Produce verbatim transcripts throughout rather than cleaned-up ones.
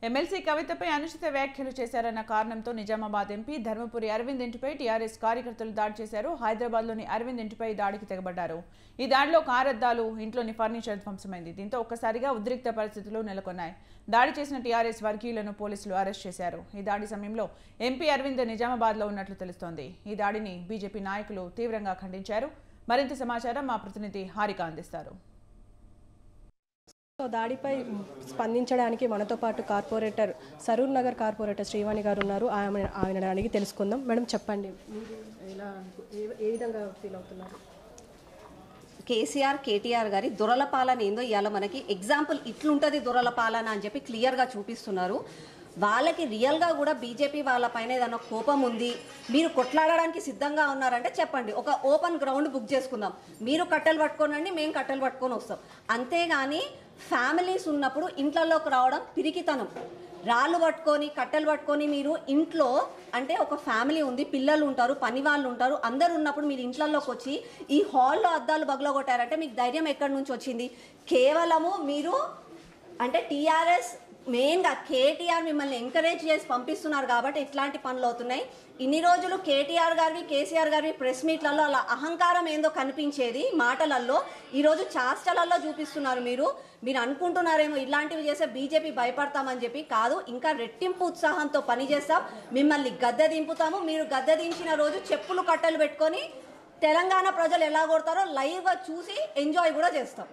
MLC కవితపై అనుచిత వ్యాఖ్యలు చేశారన్న కారణంతో నిజామాబాద్ ఎంపీ ధర్మపురి అరవింద్ ఇంటిపై టీఆర్ఎస్ కార్యకర్తలు దాడి చేశారు. హైదరాబాద్లోని అరవింద్ ఇంటిపై దాడికి తెగబడ్డారు. ఈ దాడిలో కారద్దాలు, ఇంట్లోని ఫర్నిచర్ ధ్వంసమైంది. దీంతో ఒక్కసారిగా ఉద్రిక్త పరిస్థితులు నెలకొన్నాయి. దాడి చేసిన టీఆర్ఎస్ వర్గీయులను పోలీసులు అరెస్ట్ చేశారు. ఈ దాడి సమయంలో ఎంపీ అరవింద్ నిజామాబాద్లో ఉన్నట్లు తెలుస్తోంది. ఈ దాడిని బీజేపీ నాయకులు తీవ్రంగా ఖండించారు. మరింత సమాచారం మా ప్రతినిధి హారిక అందిస్తారు. సో దాడిపై స్పందించడానికి మనతో పాటు కార్పొరేటర్ సరూర్ నగర్ కార్పొరేటర్ శ్రీవాణి గారు ఉన్నారు. ఆమె ఆయన అడిగి తెలుసుకుందాం. మేడం చెప్పండి, మీరు ఎలా ఏ విధంగా ఫీల్ అవుతున్నారు? కేసీఆర్ కేటీఆర్ గారి దొరల పాలన ఏందో ఇవాళ మనకి ఎగ్జాంపుల్ ఇట్లుంటుంది దొరల పాలన అని చెప్పి క్లియర్గా చూపిస్తున్నారు. వాళ్ళకి రియల్గా కూడా బీజేపీ వాళ్ళ పైన ఏదైనా కోపం ఉంది, మీరు కొట్లాడడానికి సిద్ధంగా ఉన్నారంటే చెప్పండి, ఒక ఓపెన్ గ్రౌండ్ బుక్ చేసుకుందాం. మీరు కట్టెలు పట్టుకోనండి, మేము కట్టెలు పట్టుకొని వస్తాం. అంతేగాని ఫ్యామిలీస్ ఉన్నప్పుడు ఇంట్లోకి రావడం పిరికితనం. రాళ్ళు పట్టుకొని కట్టెలు పట్టుకొని మీరు ఇంట్లో అంటే ఒక ఫ్యామిలీ ఉంది, పిల్లలు ఉంటారు, పని వాళ్ళు ఉంటారు, అందరు ఉన్నప్పుడు మీరు ఇంట్లోకి వచ్చి ఈ హాల్లో అద్దాలు బగలగొట్టారంటే మీకు ధైర్యం ఎక్కడి నుంచి వచ్చింది? కేవలము మీరు అంటే టీఆర్ఎస్ మెయిన్గా కేటీఆర్ మిమ్మల్ని ఎంకరేజ్ చేసి పంపిస్తున్నారు కాబట్టి ఇట్లాంటి పనులు అవుతున్నాయి. ఇన్ని రోజులు కేటీఆర్ గారివి కేసీఆర్ గారివి ప్రెస్ మీట్లలో అలా అహంకారం ఏందో కనిపించేది మాటలలో, ఈరోజు చాష్టలలో చూపిస్తున్నారు. మీరు మీరు అనుకుంటున్నారేమో ఇలాంటివి చేస్తే బీజేపీ భయపడతామని చెప్పి. కాదు, ఇంకా రెట్టింపు ఉత్సాహంతో పనిచేస్తాం. మిమ్మల్ని గద్దె దింపుతాము. మీరు గద్దె దించిన రోజు చెప్పులు కట్టలు పెట్టుకొని తెలంగాణ ప్రజలు ఎలా కొడతారో లైవ్గా చూసి ఎంజాయ్ కూడా చేస్తాం.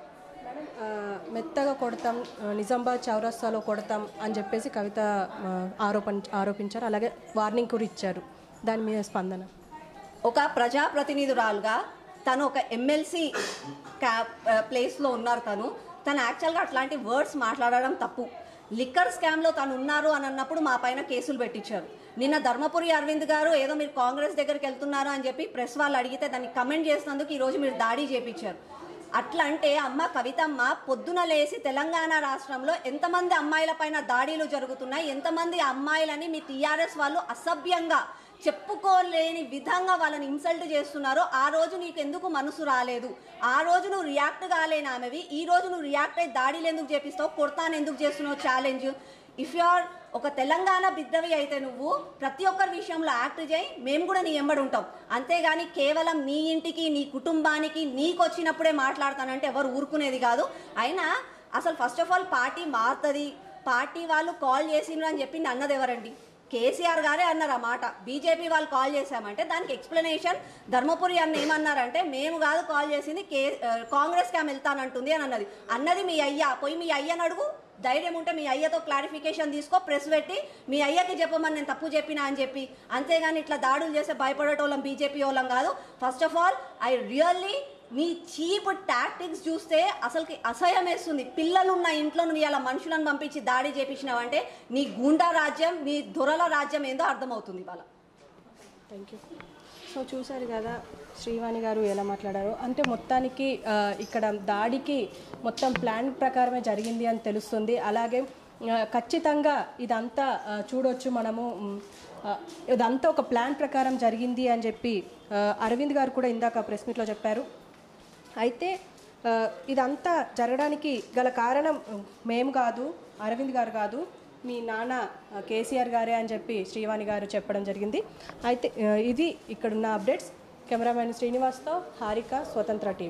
మెత్తగా కొడతాం, నిజామాబాద్ చౌరస్తాలో కొడతాం అని చెప్పేసి కవిత ఆరోపణ ఆరోపించారు. అలాగే వార్నింగ్ కూడా ఇచ్చారు. దాని మీద స్పందన? ఒక ప్రజాప్రతినిధురాలుగా తను ఒక ఎమ్మెల్సీ క్యా ప్లేస్లో ఉన్నారు. తను తను యాక్చువల్గా అట్లాంటి వర్డ్స్ మాట్లాడడం తప్పు. లిక్కర్ స్కామ్లో తను ఉన్నారు అని అన్నప్పుడు మా పైన కేసులు పెట్టించారు. నిన్న ధర్మపురి అరవింద్ గారు ఏదో మీరు కాంగ్రెస్ దగ్గరికి వెళ్తున్నారు అని చెప్పి ప్రెస్ వాళ్ళు అడిగితే దాన్ని కమెంట్ చేసినందుకు ఈరోజు మీరు దాడి చేయించారు. అట్లా అంటే అమ్మ కవితమ్మ పొద్దున లేసి తెలంగాణ రాష్ట్రంలో ఎంతమంది అమ్మాయిల పైన దాడులు జరుగుతున్నాయి, ఎంతమంది అమ్మాయిలని మీ టీఆర్ఎస్ వాళ్ళు అసభ్యంగా చెప్పుకోలేని విధంగా వాళ్ళని ఇన్సల్ట్ చేస్తున్నారో ఆ రోజు నీకు ఎందుకు మనసు రాలేదు? ఆ రోజు నువ్వు రియాక్ట్ కాలేని ఆమెవి ఈ రోజు నువ్వు రియాక్ట్ అయ్యి దాడులు ఎందుకు చేపిస్తావు, కొడతాను ఎందుకు చేస్తున్నావు ఛాలెంజ్? ఇఫ్ యు ఆర్ ఒక తెలంగాణ బిడ్డవి అయితే నువ్వు ప్రతి ఒక్కరి విషయంలో యాక్ట్ చేయి, మేము కూడా నీ ఎంబడి ఉంటాం. అంతేగాని కేవలం నీ ఇంటికి నీ కుటుంబానికి నీకు వచ్చినప్పుడే మాట్లాడతానంటే ఎవరు ఊరుకునేది కాదు. అయినా అసలు ఫస్ట్ ఆఫ్ ఆల్ పార్టీ మారుతుంది, పార్టీ వాళ్ళు కాల్ చేసిండ్రు అని చెప్పింది అన్నది ఎవరండి? కేసీఆర్ గారే అన్నారు ఆ మాట. బీజేపీ వాళ్ళు కాల్ చేశామంటే దానికి ఎక్స్ప్లెనేషన్ ధర్మపురి అన్న ఏమన్నారంటే మేము కాదు కాల్ చేసింది, కే కాంగ్రెస్ క్యామ్ వెళ్తానంటుంది అని అన్నది. అన్నది మీ అయ్యా. పోయి మీ అయ్యని అడుగు, ధైర్యం ఉంటే మీ అయ్యతో క్లారిఫికేషన్ తీసుకో, ప్రెస్ పెట్టి మీ అయ్యకి చెప్పమని నేను తప్పు చెప్పినా అని చెప్పి. అంతేగాని ఇట్లా దాడులు చేస్తే భయపడేటోళ్ళం బీజేపీ వాళ్ళం కాదు. First of all I really నీ చీప్ టాక్టిక్స్ చూస్తే అసలుకి అసహ్యం వేస్తుంది. పిల్లలున్న ఇంట్లో నువ్వు ఇలా మనుషులను పంపించి దాడి చేపించినావంటే నీ గూండా రాజ్యం, నీ దొరల రాజ్యం ఏందో అర్థమవుతుంది ఇవాళ. Thank you. సో చూశారు కదా శ్రీవాణి గారు ఎలా మాట్లాడారో. అంటే మొత్తానికి ఇక్కడ దాడికి మొత్తం ప్లాన్ ప్రకారమే జరిగింది అని తెలుస్తుంది. అలాగే ఖచ్చితంగా ఇదంతా చూడొచ్చు మనము, ఇదంతా ఒక ప్లాన్ ప్రకారం జరిగింది అని చెప్పి అరవింద్ గారు కూడా ఇందాక ప్రెస్ మీట్లో చెప్పారు. అయితే ఇదంతా జరగడానికి గల కారణం మేము కాదు, అరవింద్ గారు కాదు, మీ నాన్న కేసీఆర్ గారే అని చెప్పి శ్రీవాణి గారు చెప్పడం జరిగింది. అయితే ఇది ఇక్కడున్న అప్డేట్స్. కెమెరామెన్ శ్రీనివాస్తో హారిక, స్వతంత్ర టీవీ.